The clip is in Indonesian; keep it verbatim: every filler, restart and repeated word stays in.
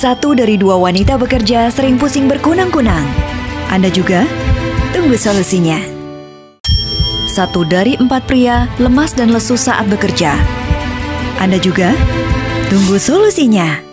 Satu dari dua wanita bekerja sering pusing berkunang-kunang. Anda juga? Tunggu solusinya. Satu dari empat pria lemas dan lesu saat bekerja. Anda juga? Tunggu solusinya.